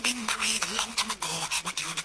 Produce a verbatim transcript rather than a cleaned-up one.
been created a long time ago. What you